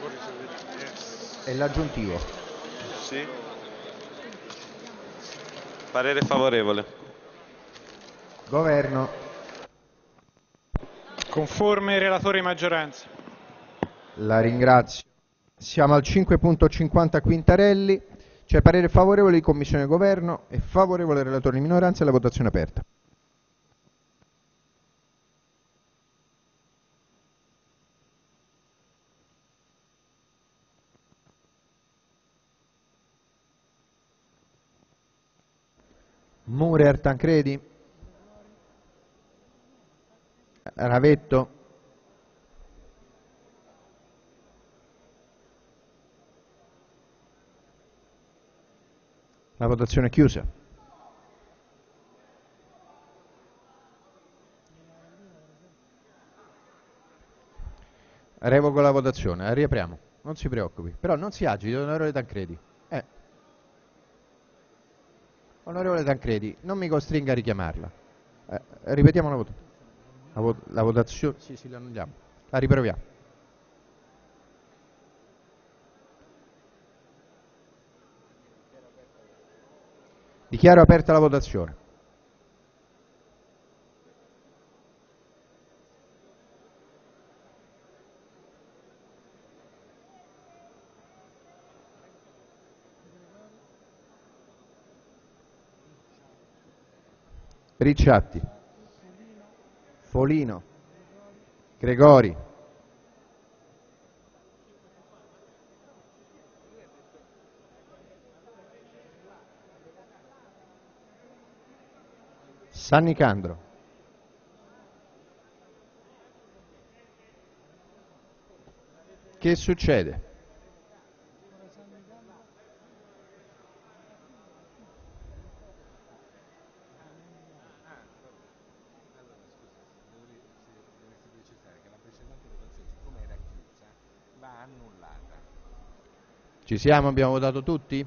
È l'aggiuntivo. Sì. Parere favorevole. Governo. Conforme relatore e maggioranza. La ringrazio. Siamo al 5.50 Quintarelli. C'è parere favorevole di Commissione e Governo e favorevole del relatore di minoranza e la votazione aperta. Murer, Tancredi. Ravetto. La votazione è chiusa. Revoco la votazione, la riapriamo. Non si preoccupi. Però non si agiti, onorevole Tancredi. Onorevole Tancredi, non mi costringa a richiamarla. Ripetiamo la votazione. La votazione. Sì, la annulliamo. La riproviamo. Dichiaro aperta la votazione. Ricciatti. Folino. Gregori. Sannicandro. Che succede? Ci siamo? Abbiamo votato tutti?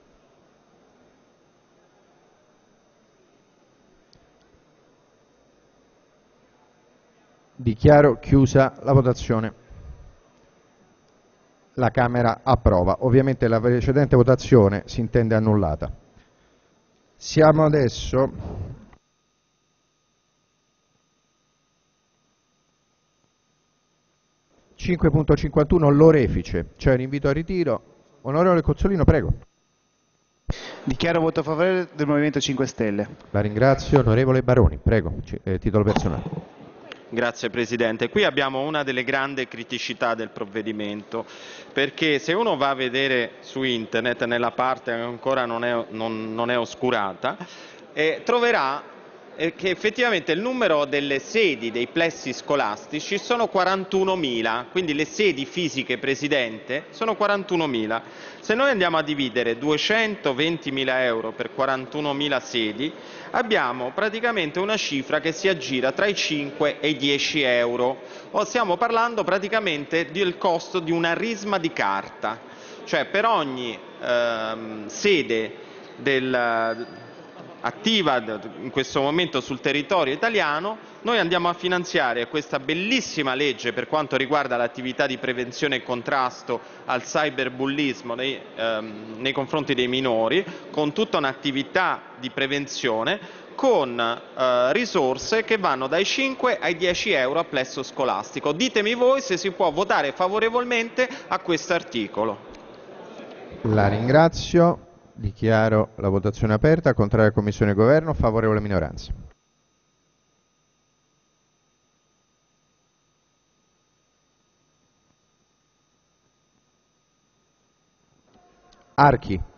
Dichiaro chiusa la votazione. La Camera approva. Ovviamente la precedente votazione si intende annullata. Siamo adesso (5.51) l'orefice, cioè l'invito al ritiro. Onorevole Cozzolino, prego. Dichiaro voto favorevole del Movimento 5 Stelle. La ringrazio. Onorevole Baroni, prego, titolo personale. Grazie Presidente. Qui abbiamo una delle grandi criticità del provvedimento, perché se uno va a vedere su internet, nella parte che ancora non è oscurata, troverà che effettivamente il numero delle sedi dei plessi scolastici sono 41.000, quindi le sedi fisiche, Presidente, sono 41.000. Se noi andiamo a dividere 220.000 euro per 41.000 sedi, abbiamo praticamente una cifra che si aggira tra i 5 e i 10 euro. Stiamo parlando praticamente del costo di una risma di carta, cioè per ogni sede attiva in questo momento sul territorio italiano, noi andiamo a finanziare questa bellissima legge per quanto riguarda l'attività di prevenzione e contrasto al cyberbullismo nei confronti dei minori, con tutta un'attività di prevenzione, con risorse che vanno dai 5 ai 10 euro a plesso scolastico. Ditemi voi se si può votare favorevolmente a questo articolo. La ringrazio. Dichiaro la votazione aperta. Contraria Commissione e Governo, favorevole minoranza. Archi.